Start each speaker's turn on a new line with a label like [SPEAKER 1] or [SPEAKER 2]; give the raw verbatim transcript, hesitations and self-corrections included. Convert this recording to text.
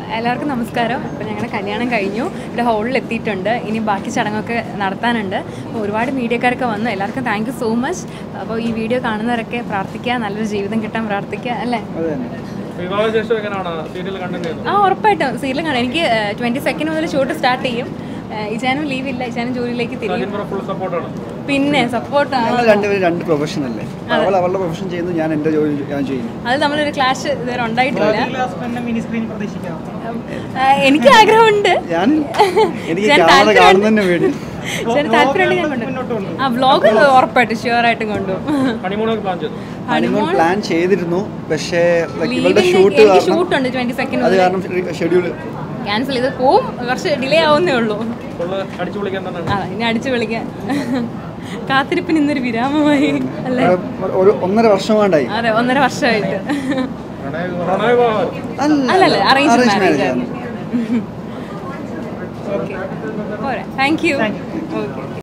[SPEAKER 1] എല്ലാവർക്കും നമസ്കാരം. അപ്പോൾ ഞങ്ങളുടെ കല്യാണം കഴിഞ്ഞു. ഇവിടെ ഹോളിൽ എത്തിയിട്ടുണ്ട്. ഇനി ബാക്കി ചടങ്ങൊക്കെ നടത്താനുണ്ട്. അപ്പോൾ ഒരുപാട് മീഡിയക്കാരൊക്കെ വന്നു. എല്ലാവർക്കും താങ്ക് യു സോ മച്ച്. അപ്പോൾ ഈ വീഡിയോ കാണുന്നവരൊക്കെ പ്രാർത്ഥിക്കുക, നല്ലൊരു ജീവിതം കിട്ടാൻ പ്രാർത്ഥിക്കുക അല്ലേ? ആ ഉറപ്പായിട്ടും സീരിയൽ കാണാം. എനിക്ക് ട്വൻറ്റി സെക്കൻഡ് മുതൽ ഷൂട്ട് സ്റ്റാർട്ട് ചെയ്യും. ഇജാനും ലീവില്ല, ഇജാനും ജോലിയിലേക്ക് തിരിയും. പിന്നെ സപ്പോർട്ടാണ്.
[SPEAKER 2] രണ്ട് പ്രൊഫഷൻ അല്ലേ, അവൾ അവളുടെ പ്രൊഫഷൻ ചെയ്യുന്നു, ഞാൻ എൻ്റെ ജോലി ഞാൻ ചെയ്യുന്നു.
[SPEAKER 1] അത് നമ്മളൊരു ക്ലാഷ് ഇതുവരെ ഉണ്ടായിട്ടില്ല. എനിക്ക് ആഗ്രഹമുണ്ട്.
[SPEAKER 2] ഞാൻ എനിക്ക് കാണുന്നതന്നെ വേണ്ടി
[SPEAKER 1] ആ വ്ലോഗ് ഉറപ്പായിട്ടും ഷുവർ ആയിട്ടും കൊണ്ടുപോകും.
[SPEAKER 2] ഹണിമൂൺ പ്ലാൻ ചെയ്തിരുന്നു, പക്ഷേ ഇവളുടെ ഷൂട്ട്
[SPEAKER 1] ഷൂട്ടുണ്ട് ട്വന്റി സെക്കൻഡ്,
[SPEAKER 2] അത് കാരണം ഷെഡ്യൂൾ
[SPEAKER 1] ക്യാൻസൽ ചെയ്ത് പോവും. കുറച്ച് ഡിലേ ആവുന്നേ ഉള്ളൂ. ആ ഇനി അടിച്ചു വിളിക്കാൻ. കാത്തിരിപ്പിന് ഇന്നൊരു വിരാമമായി അല്ലേ?
[SPEAKER 2] ഒരു ഒന്നര വർഷം കൊണ്ടായി.
[SPEAKER 1] അതെ, ഒന്നര വർഷമായിട്ട്. അല്ലല്ല, അറേഞ്ച് മാരേജ് ആണ്. Okay, thank you. ഓക്കെ.